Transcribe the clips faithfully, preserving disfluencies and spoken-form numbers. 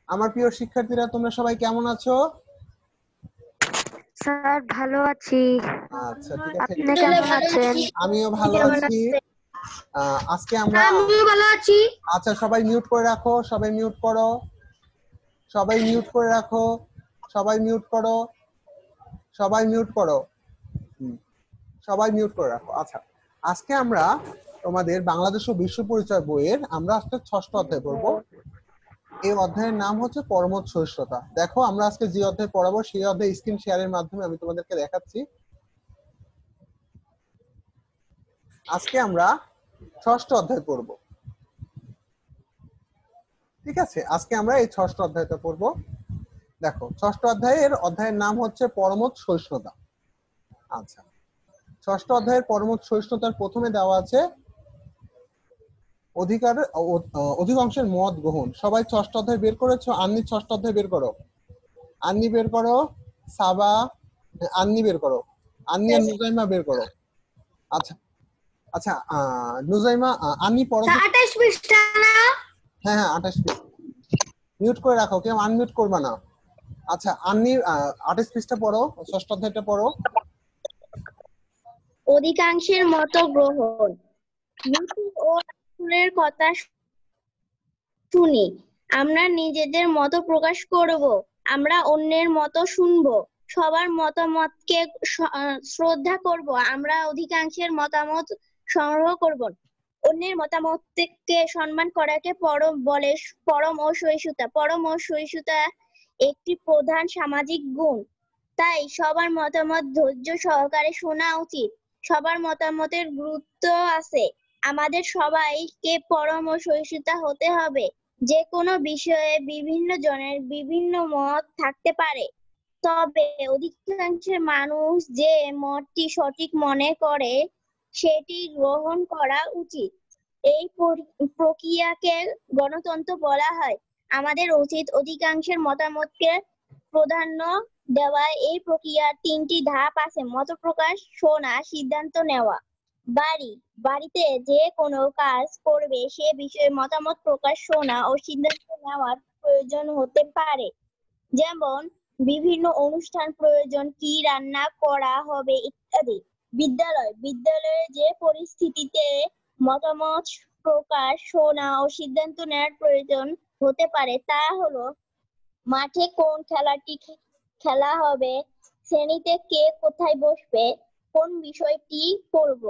আমার প্রিয় শিক্ষার্থীরা, তোমরা সবাই কেমন আছো? স্যার ভালো আছি। আচ্ছা, ঠিক আছে। আপনি কেমন আছেন? আমিও ভালো আছি। আহ, আজকে আমরা আমিও ভালো আছি। আচ্ছা, সবাই মিউট করে রাখো, সবাই মিউট করো, সবাই মিউট করে রাখো, সবাই মিউট করো, সবাই মিউট করো, হুম, সবাই মিউট করে রাখো। আচ্ছা, আজকে আমরা তোমাদের বাংলাদেশ ও বিশ্ব পরিচয় বইয়ের আমরা আজকে ষষ্ঠ অধ্যায় পড়বো। এই অধ্যায়ের নাম হচ্ছে পরমত সহিষ্ণুতা। দেখো, আমরা আজকে যে অধ্যায় পড়াবো সেই অধ্যায় স্ক্রিন শেয়ারের মাধ্যমে আমি তোমাদেরকে দেখাচ্ছি। আজকে আমরা ষষ্ঠ অধ্যায় পড়ব। ঠিক আছে, আজকে আমরা এই ষষ্ঠ অধ্যায়টা পড়ব। দেখো, ষষ্ঠ অধ্যায়ের অধ্যায়ের নাম হচ্ছে পরমত সহিষ্ণুতা। আচ্ছা, ষষ্ঠ অধ্যায়ের পরমত সহিষ্ণুতার প্রথমে দেওয়া আছে অধিকার অধিকাংশের মত গ্রহণ। সবাই ষষ্ঠ অধ্যায় বের করেছো? আন্নি ষষ্ঠ অধ্যায় বের করো, আন্নি বের করো, সাবা আন্নি বের করো, আন্নি আর নুজাইমা বের করো। আচ্ছা আচ্ছা আহ নুজাইমা, আন্নি পড়ো। আঠাশ পৃষ্ঠা না? হ্যাঁ হ্যাঁ, আঠাশ পৃষ্ঠা। মিউট করে রাখো, কেউ আনমিউট করবে না। আচ্ছা, আন্নি আঠাশ পৃষ্ঠা পড়ো, ষষ্ঠ অধ্যায়টা পড়ো। অধিকাংশের মত গ্রহণ। নীতি ও রাসূলের কথা শুনি আমরা নিজেদের মত প্রকাশ করব, আমরা অন্যের মত শুনব, সবার মতামতকে শ্রদ্ধা করব, আমরা অধিকাংশের মতামত সংগ্রহ করব। অন্যের মতামতকে সম্মান করাকে পরম বলে পরম ও সহিষ্ণুতা। পরম ও সহিষ্ণুতা একটি প্রধান সামাজিক গুণ। তাই সবার মতামত ধৈর্য সহকারে শোনা উচিত। সবার মতামতের গুরুত্ব আছে। আমাদের সবাইকে পরম ও সহিষ্ণুতা হতে হবে। যে কোনো বিষয়ে বিভিন্ন জনের বিভিন্ন মত থাকতে পারে, তবে অধিকাংশের মানুষ যে মতটি সঠিক মনে করে সেটি গ্রহণ করা উচিত। এই প্রক্রিয়াকে গণতন্ত্র বলা হয়। আমাদের উচিত অধিকাংশের মতামতকে প্রাধান্য দেওয়া। এই প্রক্রিয়ার তিনটি ধাপ আছে: মত প্রকাশ, শোনা, সিদ্ধান্ত নেওয়া। বাড়ি বাড়িতে যে কোনো কাজ করবে সে বিষয়ে মতামত প্রকাশ, শোনা ও সিদ্ধান্ত নেওয়ার প্রয়োজন হতে পারে। যেমন বিভিন্ন অনুষ্ঠান প্রয়োজন, কি রান্না করা হবে ইত্যাদি। বিদ্যালয় বিদ্যালয়ে যে পরিস্থিতিতে মতামত প্রকাশ, শোনা ও সিদ্ধান্ত নেওয়ার প্রয়োজন হতে পারে তা হলো মাঠে কোন খেলাটি খেলা হবে, শ্রেণীতে কে কোথায় বসবে, কোন বিষয়টি পড়ব।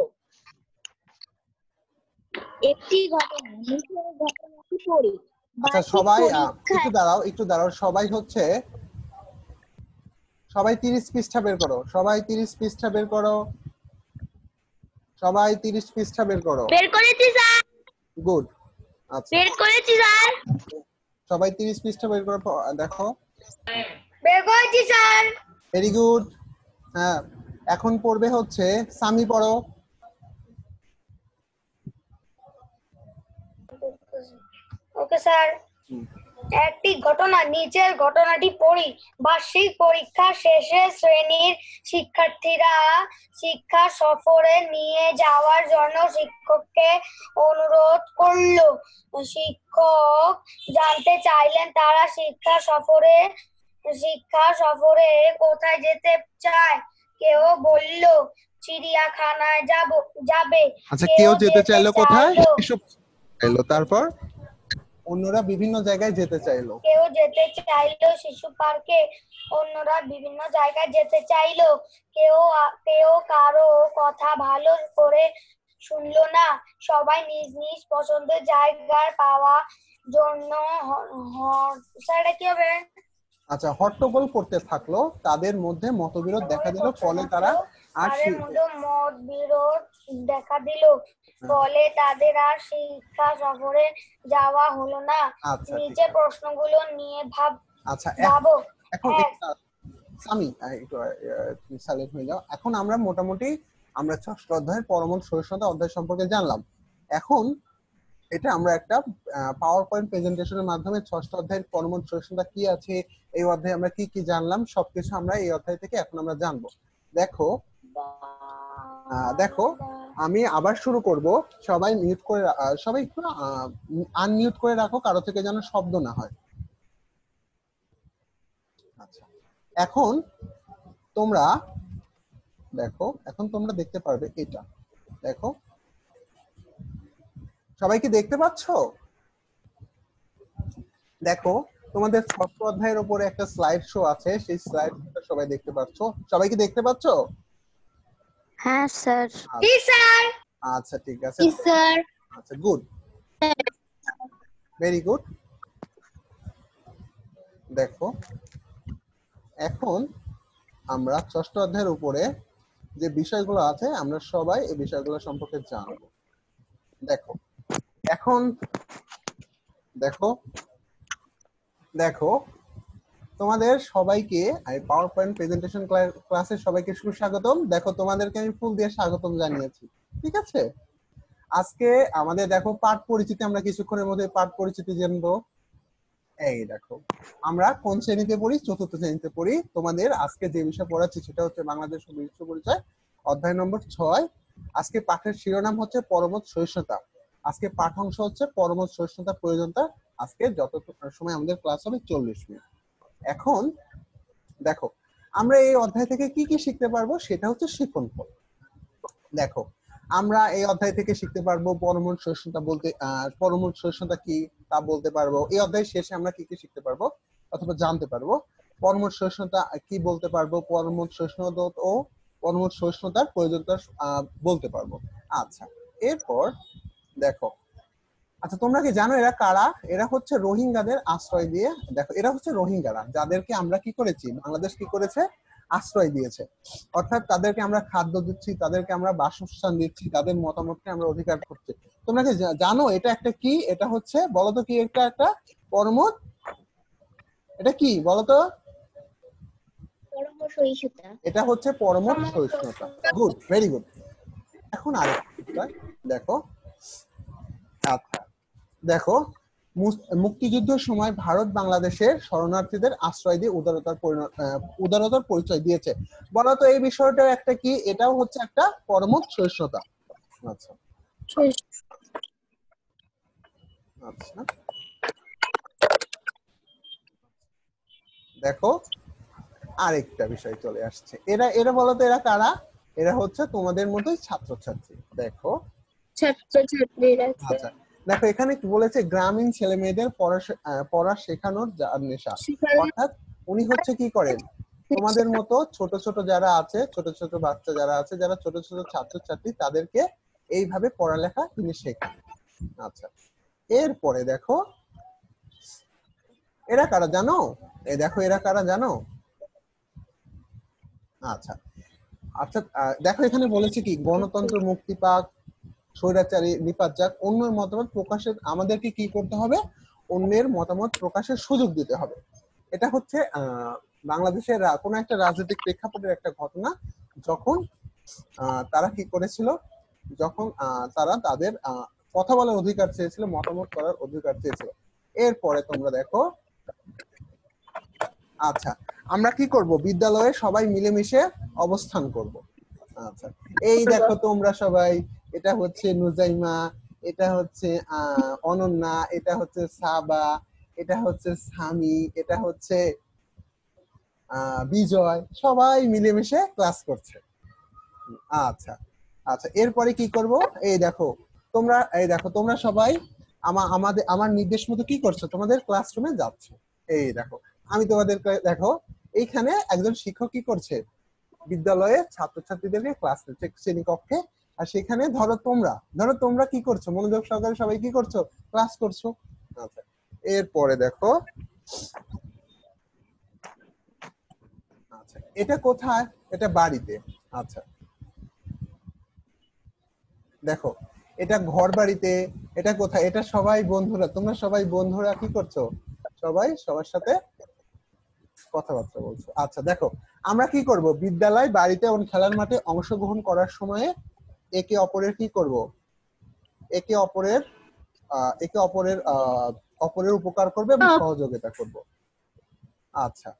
একটি ঘটনা নিচের ঘটনাটি পড়ি। আচ্ছা, সবাই একটু দাঁড়াও, একটু দাঁড়াও। সবাই হচ্ছে সবাই তিরিশ পৃষ্ঠা বের করো, সবাই তিরিশ পৃষ্ঠা বের করো, সবাই তিরিশ পৃষ্ঠা বের করো। বের করেছি স্যার। গুড। আচ্ছা, বের করেছি স্যার। সবাই তিরিশ পৃষ্ঠা বের করো, দেখো। বের করেছি স্যার। Very good. হ্যাঁ, এখন পড়বে হচ্ছে সামি, পড়ো। Okay sir. একটি ঘটনা নিচের ঘটনাটি পড়ি। বার্ষিক পরীক্ষা শেষে শ্রেণীর শিক্ষার্থীরা শিক্ষা সফরে নিয়ে যাওয়ার জন্য শিক্ষককে অনুরোধ করল। শিক্ষক জানতে চাইলেন তারা শিক্ষা সফরে শিক্ষা সফরে কোথায় যেতে চায়। কেউ বলল চিড়িয়াখানায় যাব যাবে। আচ্ছা, কেউ যেতে চাইলো কোথায়? এলো, তারপর অন্যরা বিভিন্ন জায়গায় যেতে চাইলো। কেউ যেতে চাইলো শিশু পার্কে, অন্যরা বিভিন্ন জায়গায় যেতে চাইলো। কেউ কেউ কারো কথা ভালো করে শুনলো না। সবাই নিজ নিজ পছন্দের জায়গায় পাওয়ার জন্য সেটা কি হবে? আচ্ছা, হট্টগোল করতে থাকলো। তাদের মধ্যে মতবিরোধ দেখা দিল, ফলে তারা আর মতবিরোধ দেখা দিল ফলে তাদের আর শিক্ষা সফরে যাওয়া হলো না। নিচে প্রশ্নগুলো নিয়ে ভাব আচ্ছা ভাবো। এখন সামি একটু সাইলেন্ট হয়ে যাও। এখন আমরা মোটামুটি আমরা ষষ্ঠ অধ্যায়ের পরমত সহিষ্ণুতা অধ্যায় সম্পর্কে জানলাম। এখন এটা আমরা একটা পাওয়ার পয়েন্ট প্রেজেন্টেশনের মাধ্যমে ষষ্ঠ অধ্যায়ের পরমত সহিষ্ণুতা কি আছে, এই অধ্যায়ে আমরা কি কি জানলাম, সবকিছু আমরা এই অধ্যায় থেকে এখন আমরা জানবো। দেখো দেখো আমি আবার শুরু করব। সবাই মিউট করে, সবাই একটু আনমিউট করে রাখো, কারো থেকে যেন শব্দ না হয়। এখন তোমরা দেখো, এখন তোমরা দেখতে পারবে এটা, দেখো সবাই কি দেখতে পাচ্ছ? দেখো তোমাদের ষষ্ঠ অধ্যায়ের উপরে একটা স্লাইড শো আছে, সেই স্লাইড শোটা সবাই দেখতে পাচ্ছ? সবাই কি দেখতে পাচ্ছ? হ্যাঁ স্যার। জি স্যার। আচ্ছা ঠিক আছে, জি স্যার। আচ্ছা গুড, ভেরি গুড। দেখো এখন আমরা ষষ্ঠ অধ্যায়ের উপরে যে বিষয়গুলো আছে আমরা সবাই এই বিষয়গুলো সম্পর্কে জানবো। দেখো এখন দেখো দেখো তোমাদের সবাইকে আমি পাওয়ার পয়েন্ট প্রেজেন্টেশন ক্লাসে সবাইকে সুস্বাগতম। দেখো তোমাদেরকে আমি ফুল দিয়ে স্বাগতম জানিয়েছি, ঠিক আছে? আজকে আমাদের দেখো পাঠ পরিচিতি, আমরা কিছুক্ষণের মধ্যে পাঠ পরিচিতি জানবো। এই দেখো আমরা কোন শ্রেণীতে পড়ি? চতুর্থ শ্রেণীতে পড়ি। তোমাদের আজকে যে বিষয় পড়াচ্ছি সেটা হচ্ছে বাংলাদেশ ও বিশ্ব পরিচয়, অধ্যায় নম্বর ছয়। আজকে পাঠের শিরোনাম হচ্ছে পরমত সহিষ্ণুতা। আজকে পাঠাংশ হচ্ছে পরমত সহিষ্ণুতার প্রয়োজনতা। আজকে যত সময় আমাদের ক্লাস হবে চল্লিশ মিনিট। এখন দেখো আমরা এই অধ্যায় থেকে কি কি শিখতে পারবো সেটা হচ্ছে শিক্ষণফল। দেখো আমরা এই অধ্যায় থেকে শিখতে পারবো পরমত সহিষ্ণুতা বলতে আহ পরমত সহিষ্ণুতা কি তা বলতে পারবো। এই অধ্যায় শেষে আমরা কি কি শিখতে পারবো অথবা জানতে পারবো? পরমত সহিষ্ণুতা কি বলতে পারবো, পরমত সহিষ্ণুতা ও পরমত সহিষ্ণুতার প্রয়োজনতা আহ বলতে পারবো। আচ্ছা এরপর দেখো, আচ্ছা তোমরা কি জানো এরা কারা? এরা হচ্ছে রোহিঙ্গাদের আশ্রয় দিয়ে, দেখো এরা হচ্ছে রোহিঙ্গারা যাদেরকে আমরা কি করেছি, বাংলাদেশ কি করেছে, আশ্রয় দিয়েছে। অর্থাৎ তাদেরকে আমরা খাদ্য দিচ্ছি, তাদেরকে আমরা বাসস্থান দিচ্ছি, তাদের মতামতকে আমরা অধিকার করছি। তোমরা কি জানো এটা একটা কি? এটা হচ্ছে বলতো কি, এটা একটা পরমত, এটা কি বলতো? পরম সহিষ্ণুতা। এটা হচ্ছে পরমত সহিষ্ণুতা। Good, very good. এখন আরেকটা বিষয় দেখো, আচ্ছা দেখো মুক্তিযুদ্ধের সময় ভারত বাংলাদেশের শরণার্থীদের আশ্রয় দিয়ে উদারতার উদারতার পরিচয় দিয়েছে। বলতো এই বিষয়টা একটা কি? এটাও হচ্ছে একটা পরমত সহিষ্ণুতা। আচ্ছা আচ্ছা দেখো আরেকটা বিষয় চলে আসছে। এরা এরা বলতো এরা কারা? এরা হচ্ছে তোমাদের মতোই ছাত্রছাত্রী। দেখো ছাত্রছাত্রীরা। আচ্ছা দেখো এখানে কি বলেছে, গ্রামীণ ছেলে মেয়েদের পড়া পড়া শেখানোর নেশা। অর্থাৎ উনি হচ্ছে কি করেন, তোমাদের মতো ছোট ছোট যারা আছে, ছোট ছোট বাচ্চা যারা আছে, যারা ছোট ছোট ছাত্রছাত্রী, তাদেরকে এইভাবে পড়ালেখা তিনি শেখান। আচ্ছা এরপরে দেখো এরা কারা জানো? এই দেখো এরা কারা জানো? আচ্ছা আচ্ছা দেখো এখানে বলেছে কি, গণতন্ত্র মুক্তি পাক, স্বৈরাচারী নিপাত যাক, অন্যের মতামত প্রকাশের আমাদেরকে কি করতে হবে, অন্যের মতামত প্রকাশের সুযোগ দিতে হবে। এটা হচ্ছে আহ বাংলাদেশের কোন একটা রাজনৈতিক প্রেক্ষাপটের একটা ঘটনা, যখন আহ তারা কি করেছিল, যখন আহ তারা তাদের আহ কথা বলার অধিকার চেয়েছিল, মতামত করার অধিকার চেয়েছিল। এরপরে তোমরা দেখো, আচ্ছা আমরা কি করব, বিদ্যালয়ে সবাই মিলেমিশে অবস্থান করব। আচ্ছা এই দেখো তোমরা সবাই, এটা হচ্ছে নুজাইমা, এটা হচ্ছে আহ অনন্যা, এটা হচ্ছে সাবা, এটা হচ্ছে সামি, এটা হচ্ছে আহ বিজয়, সবাই মিলেমিশে ক্লাস করছে। আচ্ছা আচ্ছা এরপরে কি করব, এই দেখো তোমরা, এই দেখো তোমরা সবাই আমার আমাদের আমার নির্দেশ মতো কি করছো, তোমাদের ক্লাসরুমে যাচ্ছ। এই দেখো আমি তোমাদের দেখো এইখানে একজন শিক্ষক কি করছে, বিদ্যালয়ে ছাত্রছাত্রীদেরকে ক্লাস নিচ্ছে শ্রেণীকক্ষে। আর সেখানে ধরো তোমরা ধরো তোমরা কি করছো, মনোযোগ সহকারে সবাই কি করছো, ক্লাস করছো। আচ্ছা এরপরে দেখো, আচ্ছা এটা কোথায়, এটা বাড়িতে। আচ্ছা দেখো এটা ঘর বাড়িতে, এটা কোথায়, এটা সবাই বন্ধুরা, তোমরা সবাই বন্ধুরা কি করছো, সবাই সবার সাথে কথাবার্তা বলছো। আচ্ছা দেখো আমরা কি করব, বিদ্যালয়, বাড়িতে এবং খেলার মাঠে অংশগ্রহণ করার সময়ে একে অপরের কি করব, একে অপরের আহ একে অপরের আহ অপরের উপকার করবে এবং সহযোগিতা করব। আচ্ছা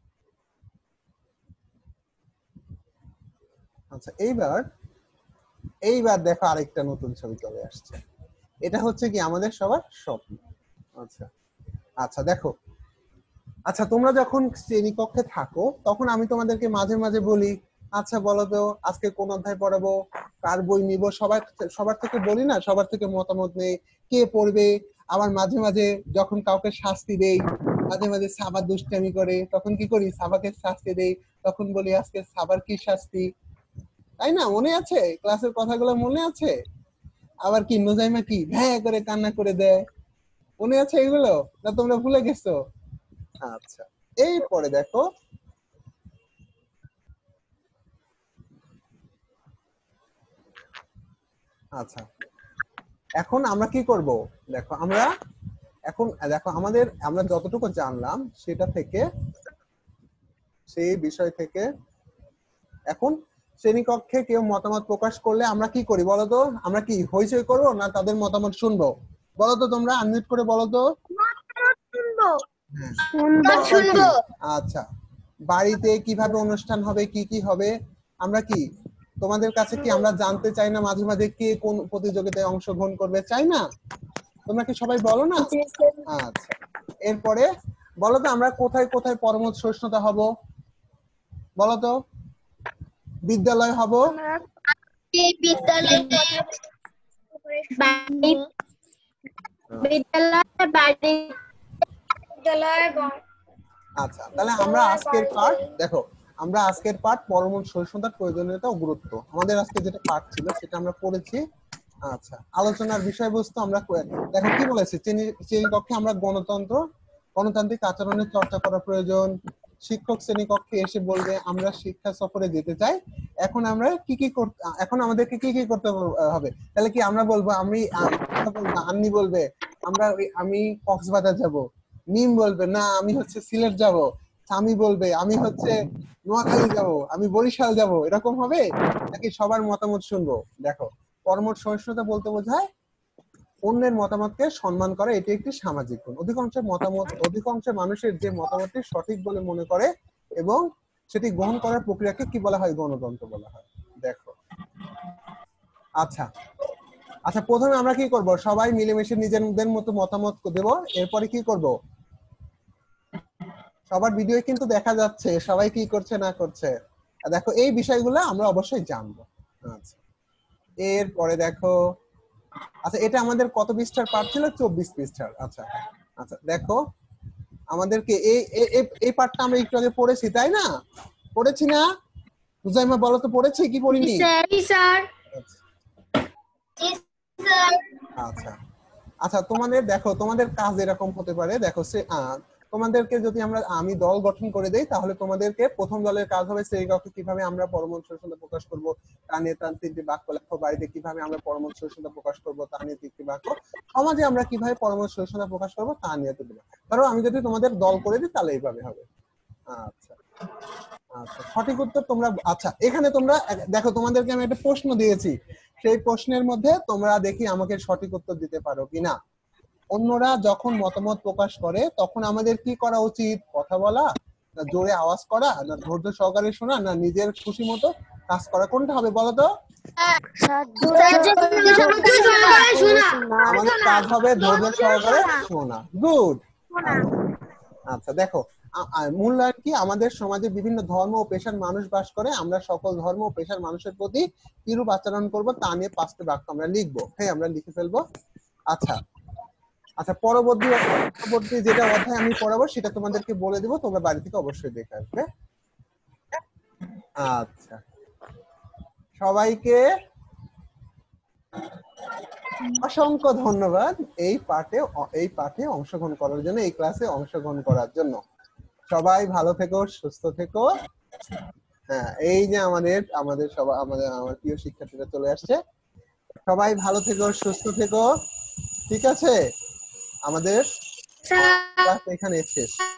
আচ্ছা এইবার এইবার দেখো আরেকটা নতুন ছবি চলে আসছে। এটা হচ্ছে কি আমাদের সবার স্বপ্ন। আচ্ছা আচ্ছা দেখো, আচ্ছা তোমরা যখন শ্রেণীকক্ষে থাকো তখন আমি তোমাদেরকে মাঝে মাঝে বলি, আচ্ছা বলো তো আজকে কোন অধ্যায় পড়াবো, কার বই নিব, সবার সবার থেকে বলি না, সবার থেকে মতামত নেই কে পড়বে। আবার মাঝে মাঝে যখন কাউকে শাস্তি দেই, মাঝে মাঝে সাবা দুষ্টামি করে, তখন কি করি, সাবাকে শাস্তি দেই, তখন বলি আজকে সাবার কি শাস্তি, তাই না? মনে আছে ক্লাসের কথাগুলো মনে আছে? আবার কি নোজাইমা কি ভ্যাঁ করে কান্না করে দেয়, মনে আছে এগুলো, না তোমরা ভুলে গেছো? আচ্ছা এরপরে দেখো, আচ্ছা এখন আমরা কি করব, দেখো আমরা এখন দেখো আমাদের আমরা যতটুকু জানলাম সেটা থেকে, সেই বিষয় থেকে এখন শ্রেণীকক্ষে কেউ মতামত প্রকাশ করলে আমরা কি করি বলো তো? আমরা কি হইচই করব না তাদের মতামত শুনবো? বলো তো, তোমরা আনমিউট করে বলো তো। হ্যাঁ। শুনবো। আচ্ছা বাড়িতে কিভাবে অনুষ্ঠান হবে, কি কি হবে, আমরা কি তোমাদের কাছে কি আমরা জানতে চাই না মাঝে মাঝে কে কোন প্রতিযোগিতায় অংশগ্রহণ করবে, চাই না? তোমরা কি সবাই বলো না? আচ্ছা এরপরে বলো তো আমরা কোথায় কোথায় পরমত সহিষ্ণুতা হব, বলো তো? বিদ্যালয় হব, বিদ্যালয় বিদ্যালয় বাড়ি। আচ্ছা তাহলে আমরা আজকের পার্ট দেখো, আমরা আজকের পার্ট পরমত সহিষ্ণুতার প্রয়োজনীয়তা ও গুরুত্ব, আমাদের আজকে যেটা পার্ট ছিল সেটা আমরা পড়েছি। আচ্ছা আলোচনার বিষয়বস্তু আমরা দেখো কি বলেছি, শ্রেণীকক্ষে আমরা গণতন্ত্র গণতান্ত্রিক আচরণের চর্চা করা প্রয়োজন। শিক্ষক শ্রেণীকক্ষে এসে বলবে আমরা শিক্ষা সফরে যেতে চাই, এখন আমরা কি কি করতে, এখন আমাদেরকে কি কি করতে হবে, তাহলে কি আমরা বলবো, আমি আন্নি বলবে আমরা আমি কক্সবাজার যাব, মিম বলবে না আমি হচ্ছে সিলেট যাব, স্বামী বলবে আমি হচ্ছে নোয়াখালী যাব, আমি বরিশাল যাব, এরকম হবে নাকি সবার মতামত শুনবো? দেখো পরমত সহিষ্ণুতা বলতে বোঝায় অন্যের মতামতকে সম্মান করা, এটি একটি সামাজিক গুণ। অধিকাংশ মতামত অধিকাংশ মানুষের যে মতামতটি সঠিক বলে মনে করে এবং সেটি গ্রহণ করার প্রক্রিয়াকে কি বলা হয়, গণতন্ত্র বলা হয়। দেখো আচ্ছা আচ্ছা প্রথমে আমরা কি করব, সবাই মিলেমিশে নিজেদের মতো মতামত দেব, এরপরে কি করব, সবার ভিডিও কিন্তু দেখা যাচ্ছে সবাই কি করছে না করছে, দেখো এই বিষয়গুলো আমরা অবশ্যই জানবো। আচ্ছা এরপরে দেখো, আচ্ছা এটা আমাদের কত পৃষ্ঠার পার্ট ছিল, চব্বিশ পৃষ্ঠার। আচ্ছা আচ্ছা দেখো আমাদেরকে এই এই পার্টটা আমরা একটু আগে পড়েছি তাই না, পড়েছি না মুজাইমা, বলো তো পড়েছি কি পড়িনি? স্যার। আচ্ছা আচ্ছা তোমাদের দেখো তোমাদের কাজ এরকম হতে পারে, দেখো সে তোমাদেরকে যদি আমরা আমি দল গঠন করে দেই তাহলে তোমাদেরকে প্রথম দলের কাজ হবে শ্রেণীকক্ষে কিভাবে আমরা পরমত সহিষ্ণুতা প্রকাশ করব তা নিয়ে তার তিনটি বাক্য লেখো, বাড়িতে কিভাবে আমরা পরমত সহিষ্ণুতা প্রকাশ করব তা নিয়ে তিনটি বাক্য, সমাজে আমরা কিভাবে পরমত সহিষ্ণুতা প্রকাশ করব তা নিয়ে তিনটি বাক্য। ধরো আমি যদি তোমাদের দল করে দিই তাহলে এইভাবে হবে। আচ্ছা আচ্ছা সঠিক উত্তর তোমরা, আচ্ছা এখানে তোমরা দেখো তোমাদেরকে আমি একটা প্রশ্ন দিয়েছি, সেই প্রশ্নের মধ্যে তোমরা দেখি আমাকে সঠিক উত্তর দিতে পারো কিনা। অন্যরা যখন মতামত প্রকাশ করে তখন আমাদের কি করা উচিত, কথা বলা না জোরে আওয়াজ করা না ধৈর্য সহকারে শোনা না নিজের খুশি মতো কাজ করা, কোনটা হবে বলো তো? আমাদের কাজ হবে ধৈর্য সহকারে শোনা। গুড। আচ্ছা দেখো মূল্যায়ন কি, আমাদের সমাজে বিভিন্ন ধর্ম ও পেশার মানুষ বাস করে, আমরা সকল ধর্ম ও পেশার মানুষের প্রতি কিরূপ আচরণ করব তা নিয়ে পাঁচটি বাক্য আমরা লিখবো। হ্যাঁ আমরা লিখে ফেলবো। আচ্ছা আচ্ছা পরবর্তী পরবর্তী যেটা অধ্যায় আমি পড়াবো সেটা তোমাদেরকে বলে দেবো, তোমরা বাড়ি থেকে অবশ্যই দেখে আসবে। আচ্ছা সবাইকে অসংখ্য ধন্যবাদ এই পাঠে এই পাঠে অংশগ্রহণ করার জন্য, এই ক্লাসে অংশগ্রহণ করার জন্য। সবাই ভালো থেকো, সুস্থ থেকো। হ্যাঁ এই যে আমাদের আমাদের সবাই আমাদের আমার প্রিয় শিক্ষার্থীরা চলে আসছে, সবাই ভালো থেকো, সুস্থ থেকো, ঠিক আছে? আমাদের ক্লাস এখানে শেষ।